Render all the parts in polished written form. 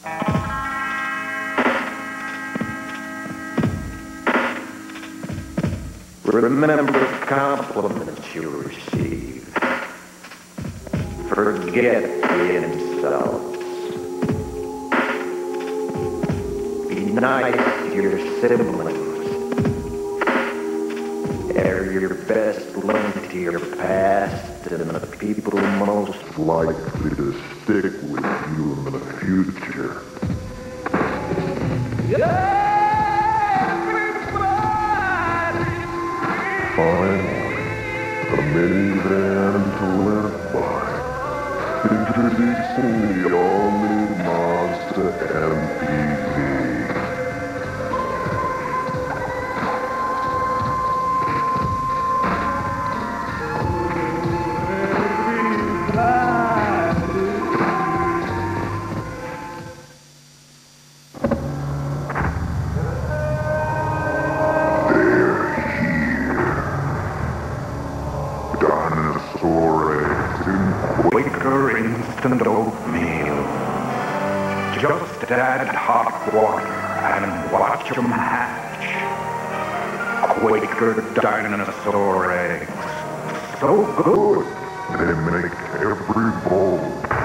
Remember the compliments you receive. Forget the insults. Be nice to your siblings. Air your best link to your past and the people most likely to stick with you in the future. Finally, a minivan to live by. Introducing the all-new Mazda MPV. Quaker instant oatmeal. Just add hot water and watch them hatch. Quaker dinosaur eggs. So good, they make every bowl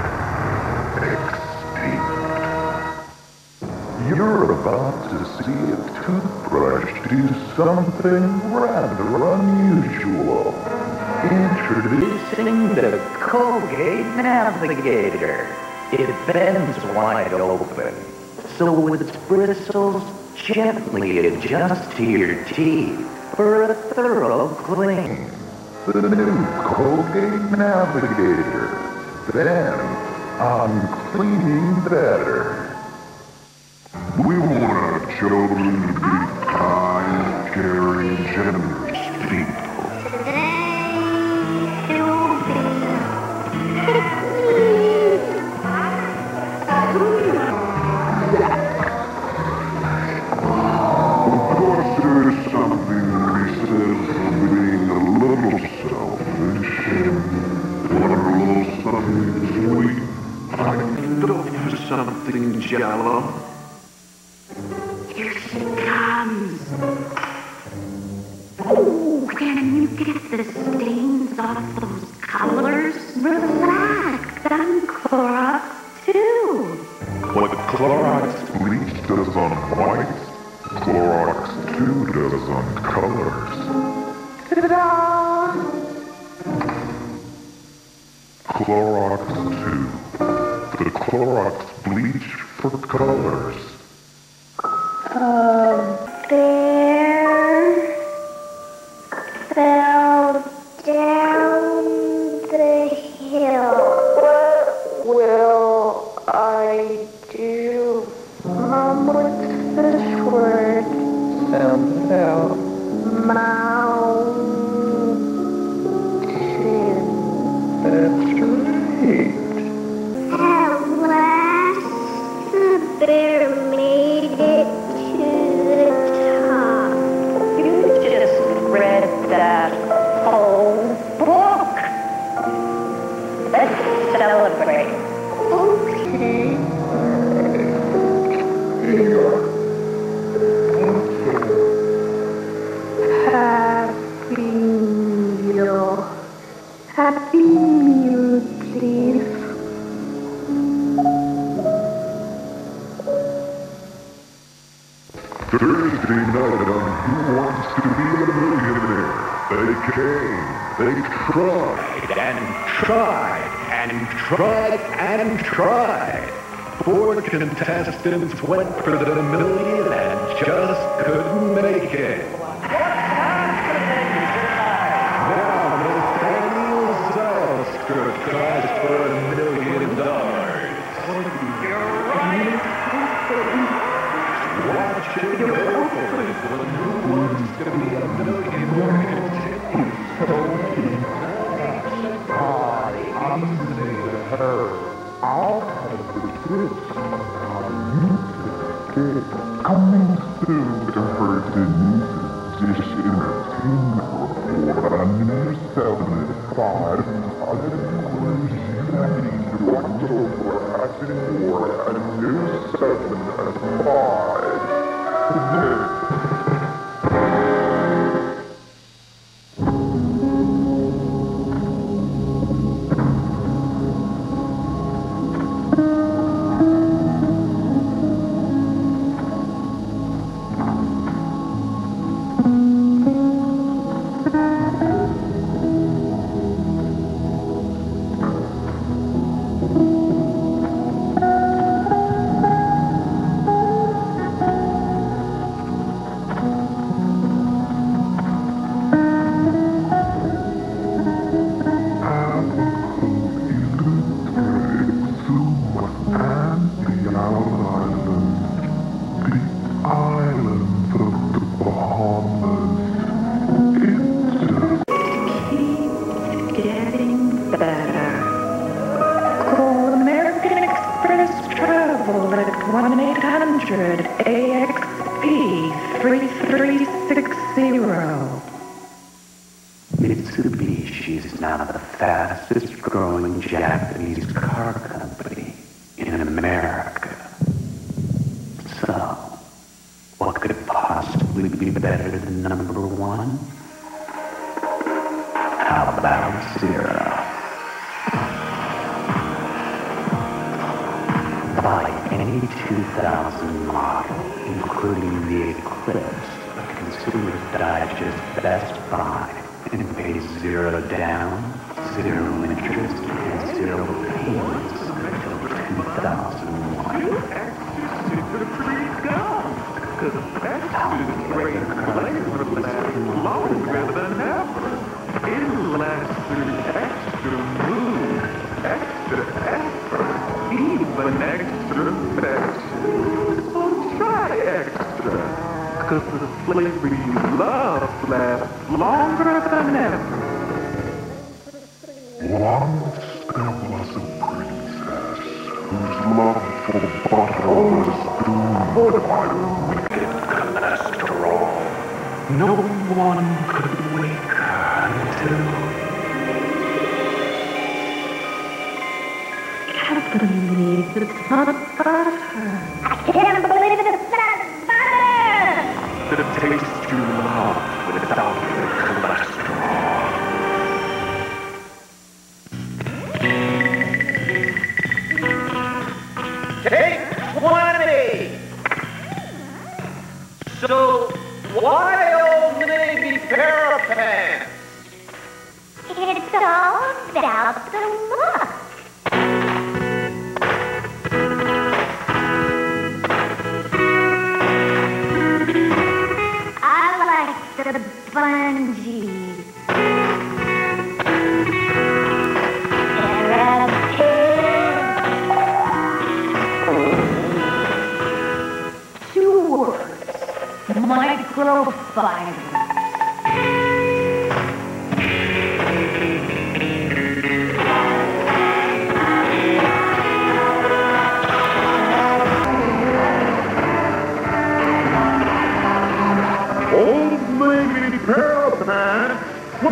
extinct. You're about to see a toothbrush do something rather unusual. Introducing the Colgate Navigator. It bends wide open, so its bristles gently adjust to your teeth for a thorough clean. The new Colgate Navigator. Then, on cleaning better. We want our children to be kind, caring, generous people. Something jello. Here she comes. Oh, can you get the stains off those colors? Relax, I'm Clorox too. What Clorox bleach does on white, Clorox 2 does on colors. Ta-da! Clorox 2. The Clorox bleach for colors. A bear fell down the hill. What will I do? Mom, what's this word? Sound it out. Mountain. That's right. The bear made it to the top. You just read that whole book. Let's celebrate. Okay. Happy meal. Happy meal, please. Thursday night on Who Wants to Be a Millionaire. They came, they tried and tried and tried and tried. 4 contestants went for the million and just couldn't make it. Now Nathaniel Zylstra tries for $1 million. Watching your open when Who Wants to Be a Millionaire continues. I'm saying her. I'll have the goods on music. Coming soon to her Denise's Dish Entertainment Report on News 75. Other words you need to watch over. for a new 7 and 5. Mitsubishi is now the fastest growing Japanese car company in America. So, what could possibly be better than number 1? How about 0? Buy any 2000 model, including the Eclipse, a Consumer Digest Best Buy, and pay 0 down, 0 interest, and 0 payments until 2001. How many other cars Longer than ever. It lasts through extra mood, extra effort, even extra affection. So try extra, cause the flavor you love lasts longer than ever. Once there was a princess whose love for butter was doomed by wicked cholesterol. No one could wake her until... I can't believe it's not butter. I can't believe it's not butter! The taste you love without the cholesterol. Take 20! So, why Old Navy pair of pants? It's all about the look. I like the bungee. Microfibers. Old Navy pair of pants,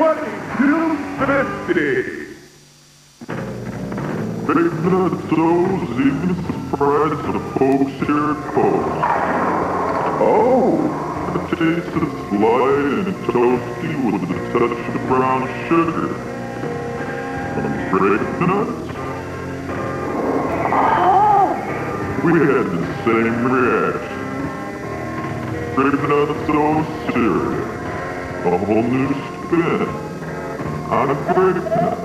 $22.50. Big Nutsos even spreads the folks here at Post. Oh! The taste is light and toasty with a touch of brown sugar. Some grape nuts? We had the same reaction. Grape Nutso cereal. A whole new spin on grape nuts.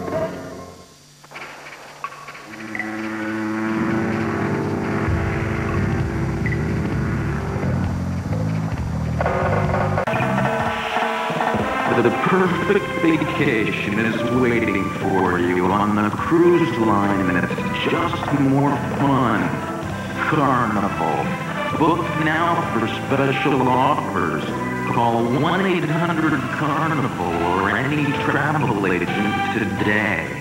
The perfect vacation is waiting for you on the cruise line that's just more fun. Carnival. Book now for special offers. Call 1-800-CARNIVAL or any travel agent today.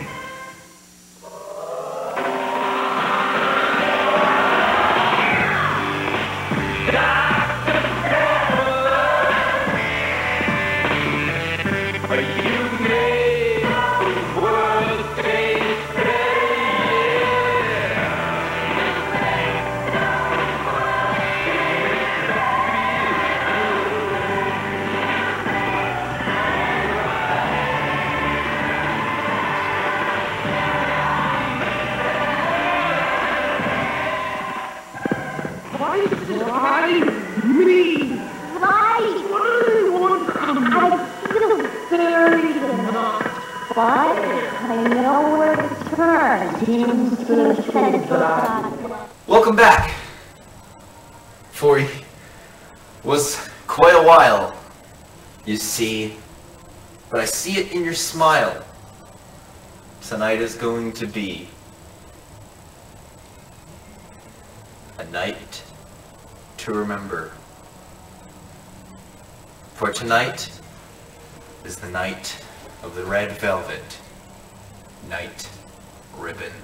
Me. Right. I feel very enough, but I know where to turn into the center. Welcome back. For was quite a while, you see, but I see it in your smile. Tonight is going to be a night to remember. For tonight is the night of the red velvet night ribbon.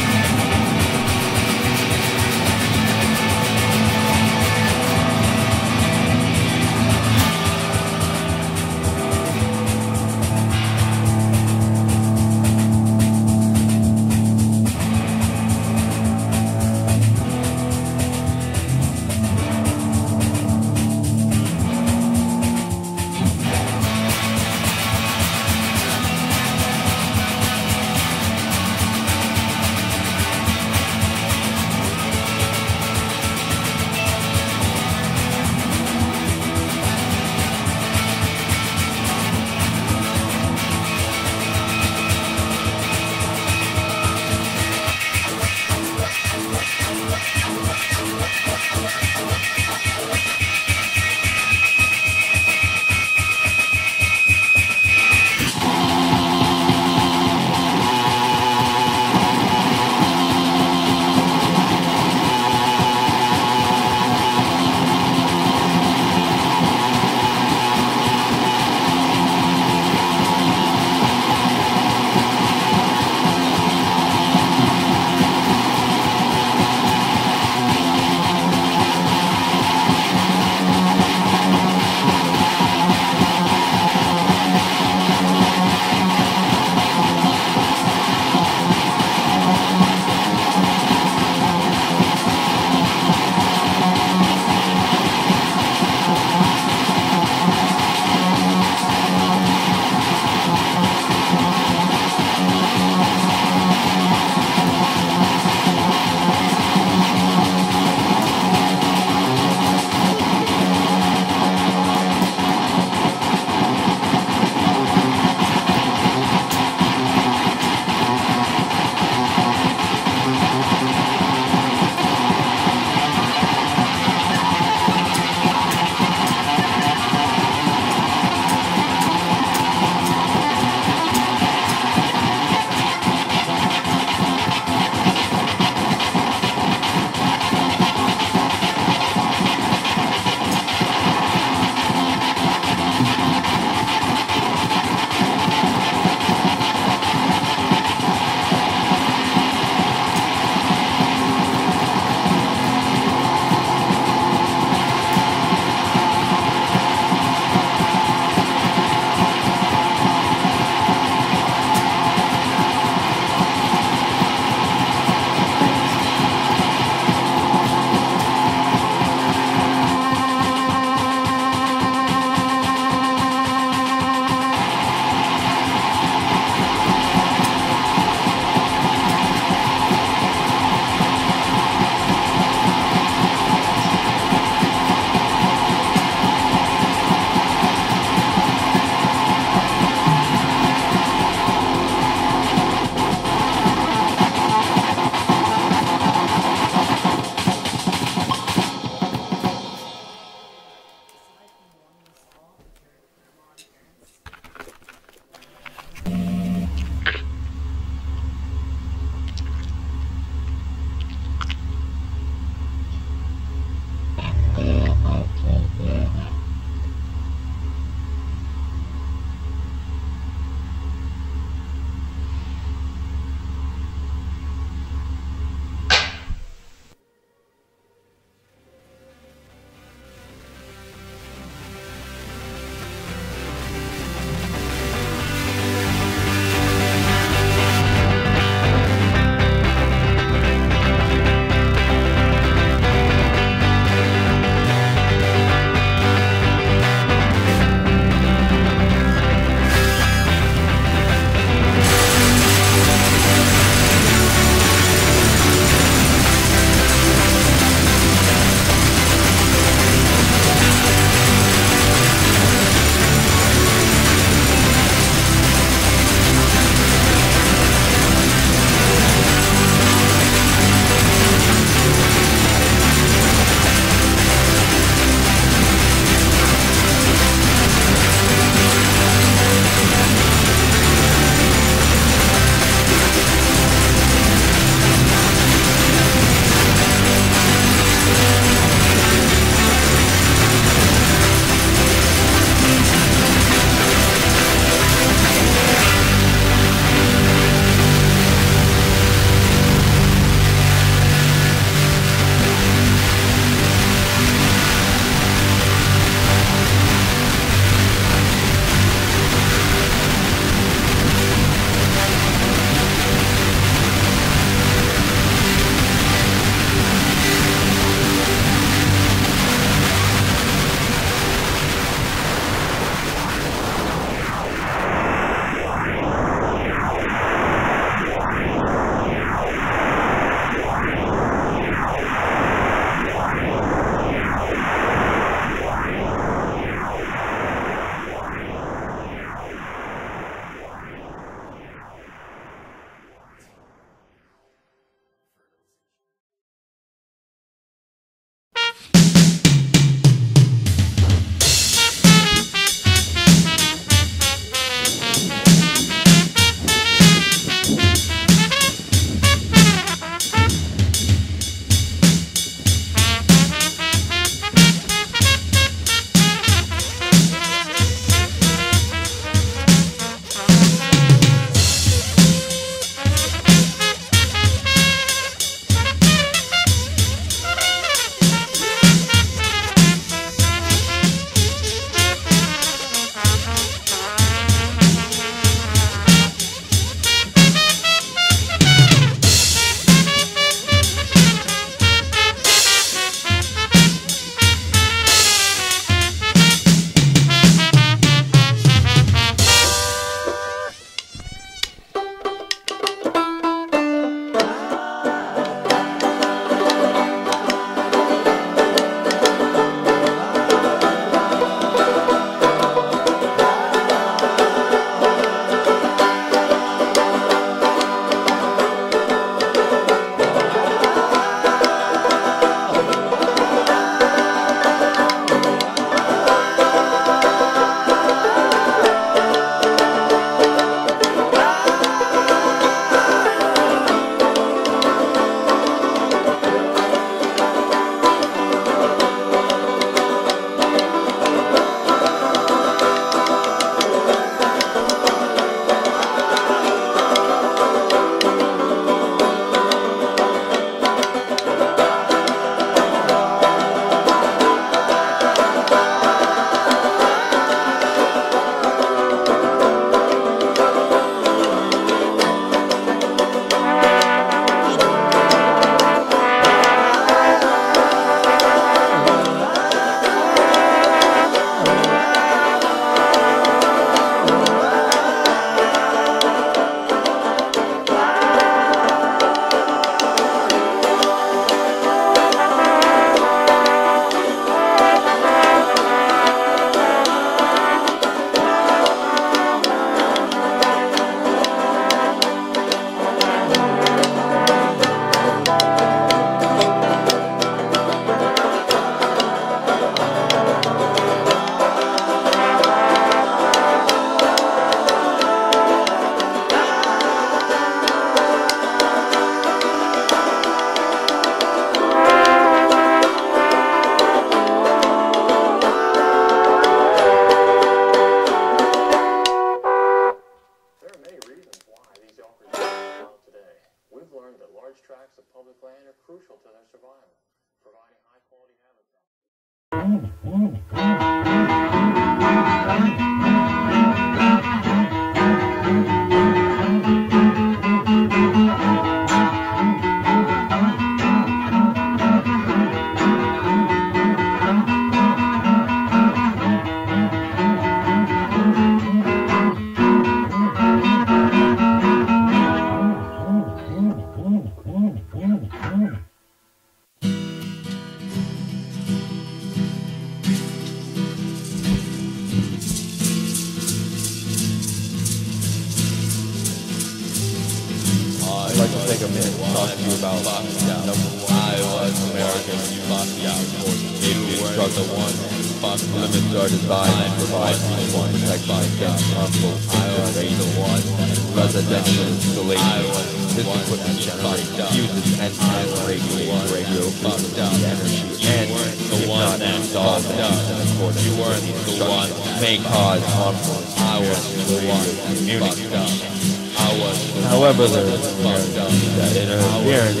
However, there is that interference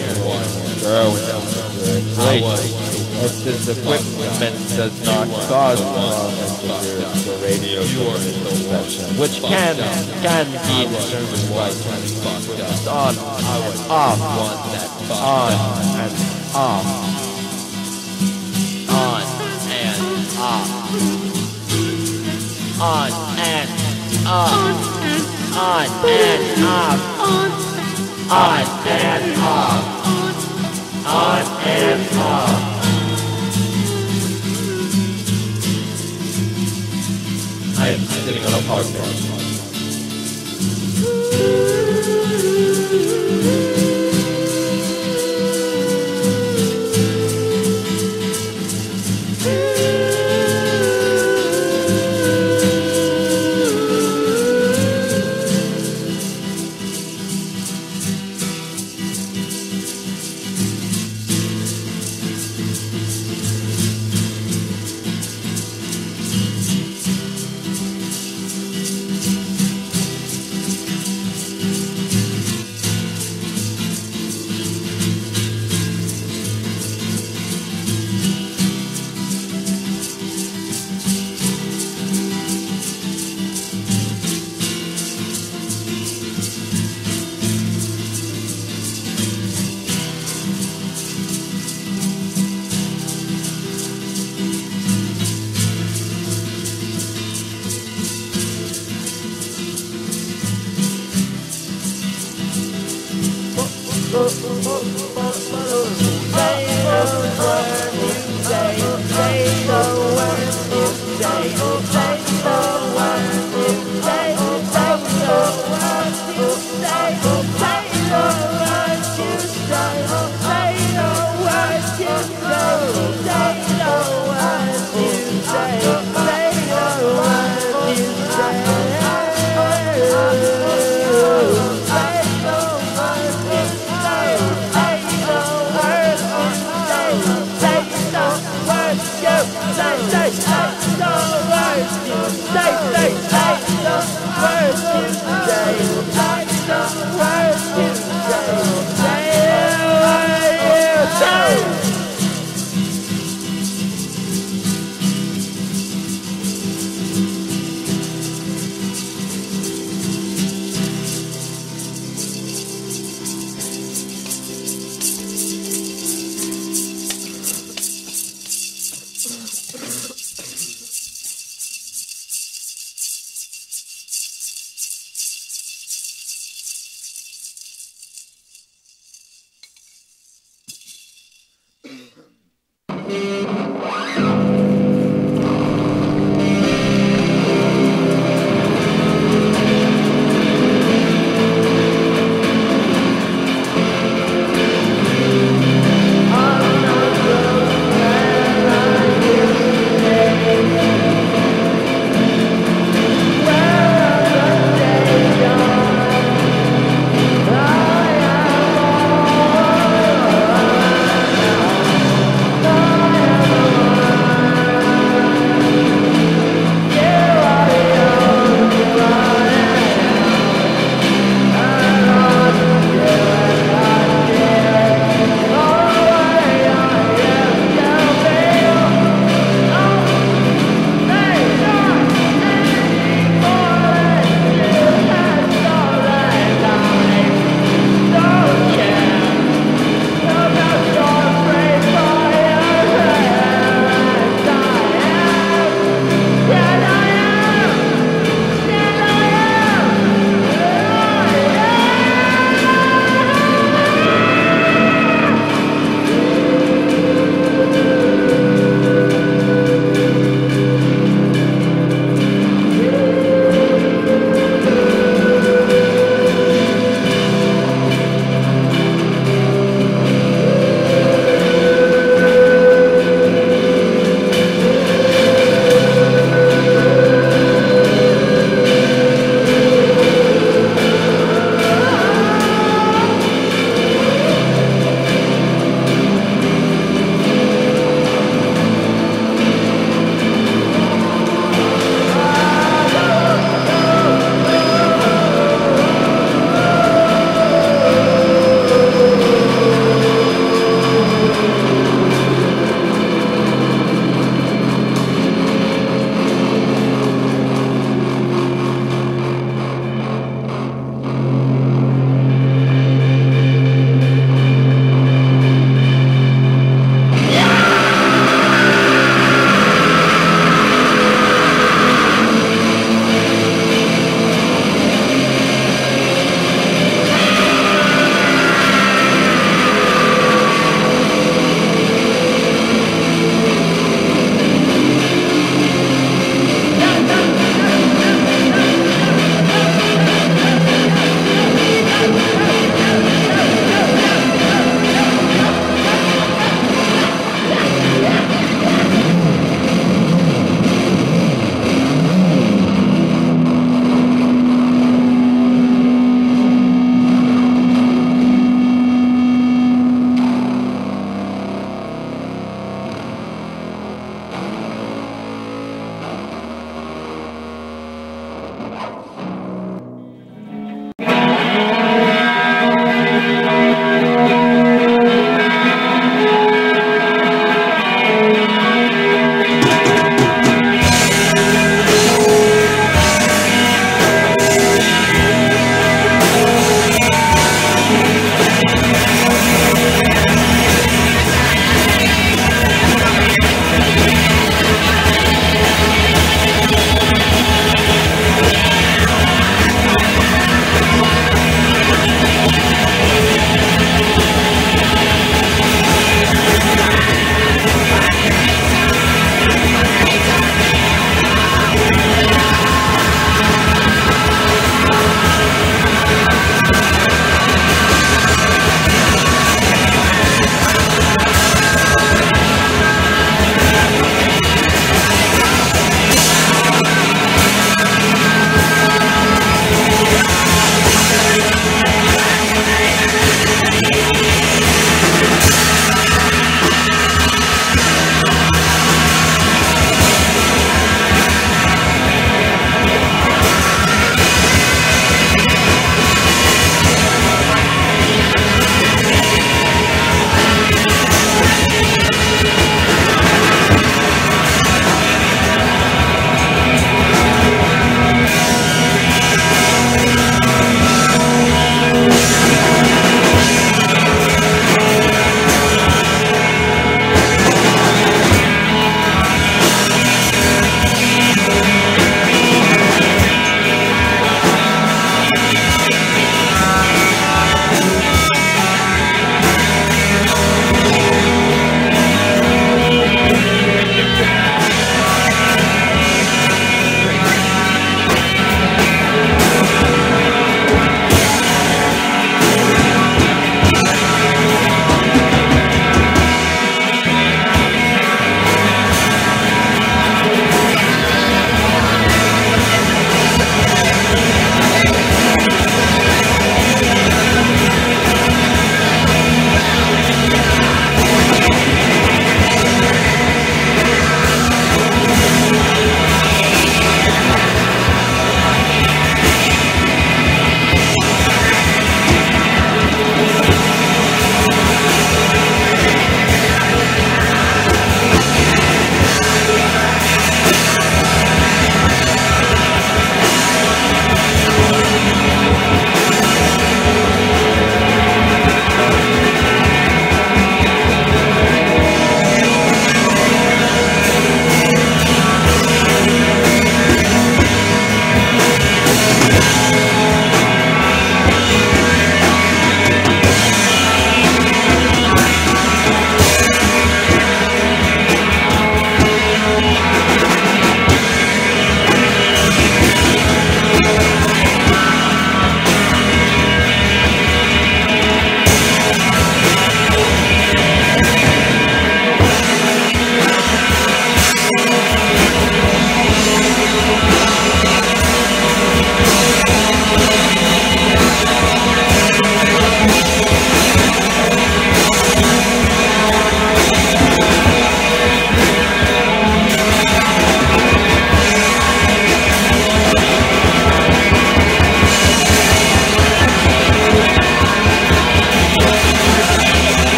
if this equipment does not cause the radio interception, which can be determined by turning it's on and off, on and off, on and off, on and off, on and off, on and off, on and off. I am sitting on a park bench.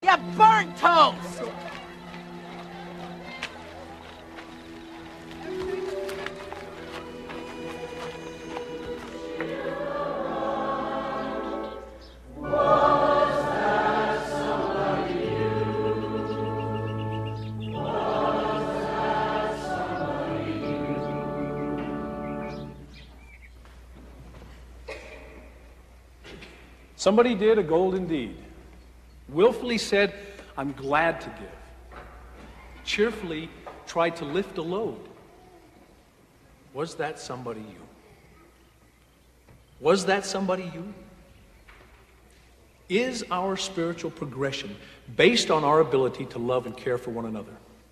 Yeah, burnt toast! Somebody did a golden deed. Willfully said, I'm glad to give. Cheerfully tried to lift a load. Was that somebody you? Was that somebody you? Is our spiritual progression based on our ability to love and care for one another?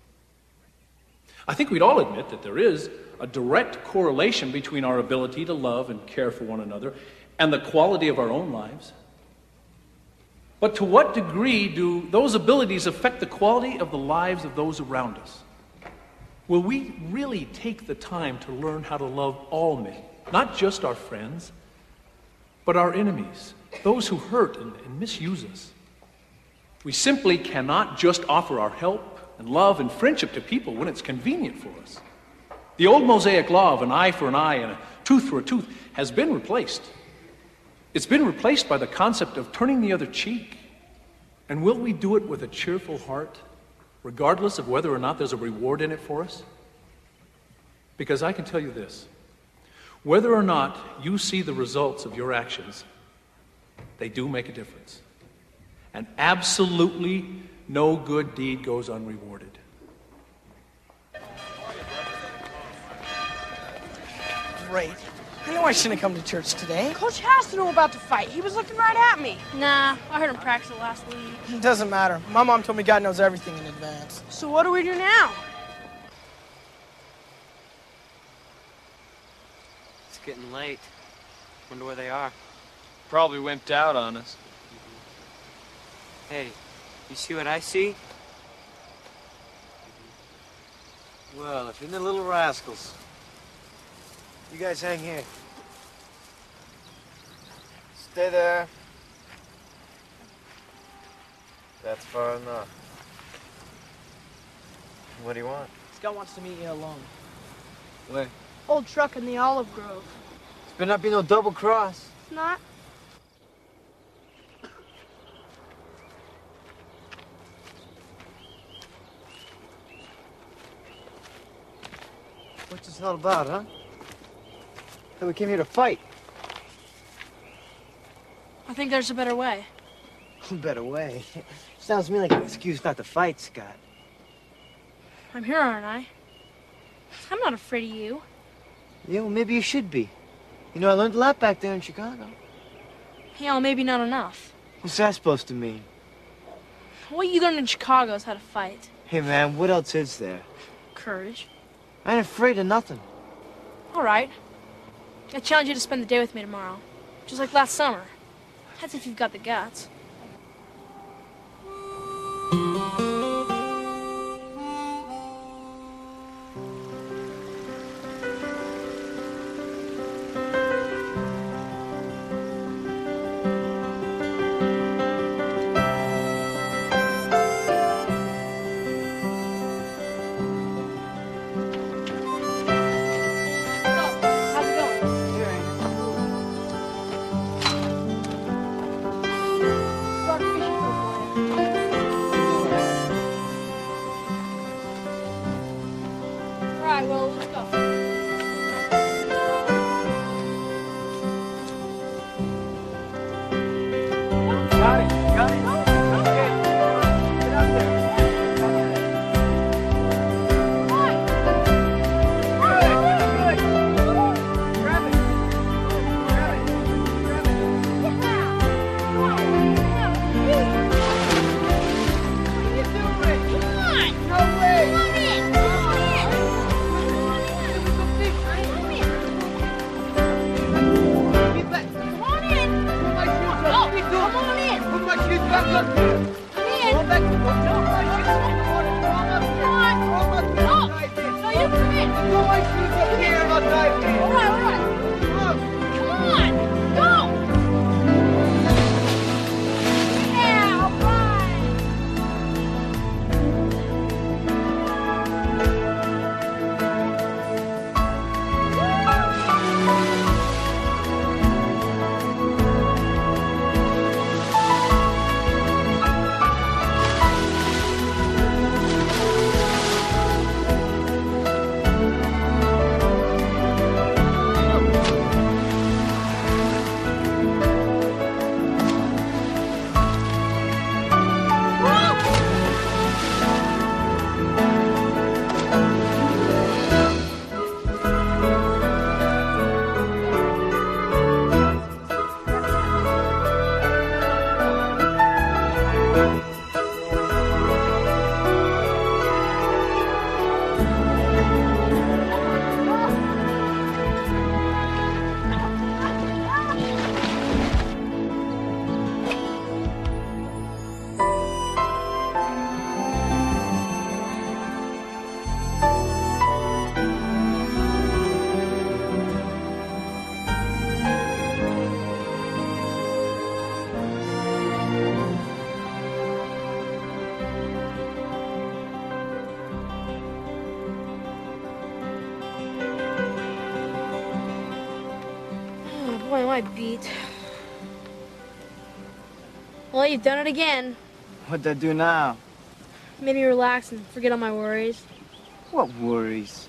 I think we'd all admit that there is a direct correlation between our ability to love and care for one another and the quality of our own lives. But to what degree do those abilities affect the quality of the lives of those around us? Will we really take the time to learn how to love all men, not just our friends, but our enemies, those who hurt and misuse us? We simply cannot just offer our help and love and friendship to people when it's convenient for us. The old Mosaic law of an eye for an eye and a tooth for a tooth has been replaced. It's been replaced by the concept of turning the other cheek. And will we do it with a cheerful heart, regardless of whether or not there's a reward in it for us? Because I can tell you this, whether or not you see the results of your actions, they do make a difference. And absolutely no good deed goes unrewarded. Great. I know I shouldn't have come to church today. Coach has to know about the fight. He was looking right at me. Nah, I heard him practice it last week. It doesn't matter. My mom told me God knows everything in advance. So what do we do now? It's getting late. Wonder where they are. Probably wimped out on us. Hey, you see what I see? Well, if you're the little rascals, you guys hang here. Stay there. That's far enough. What do you want? Scott wants to meet you alone. Where? Old truck in the olive grove. It's better not be no double cross. It's not. What's this all about, huh? So we came here to fight. I think there's a better way. Better way. Sounds to me like an excuse not to fight, Scott. I'm here, aren't I? I'm not afraid of you. Yeah, well, maybe you should be. You know, I learned a lot back there in Chicago. Yeah, well, maybe not enough. What's that supposed to mean? What you learned in Chicago is how to fight. Hey, man, what else is there? Courage. I ain't afraid of nothing. All right. I challenge you to spend the day with me tomorrow. Just like last summer. That's if you've got the guts. I beat. Well, you've done it again. What'd I do now? Made me relax and forget all my worries. What worries?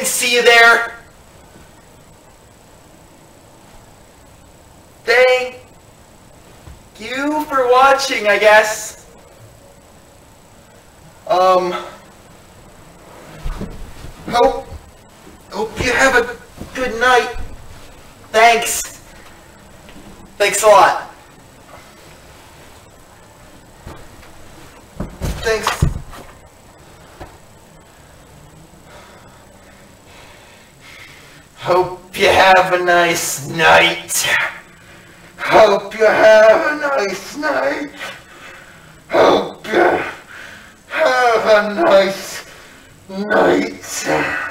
didn't see you there. Thank you for watching, I guess. Hope you have a good night. Thanks. Thanks a lot. Thanks. Hope you have a nice night. Hope you have a nice night. Hope you have a nice night.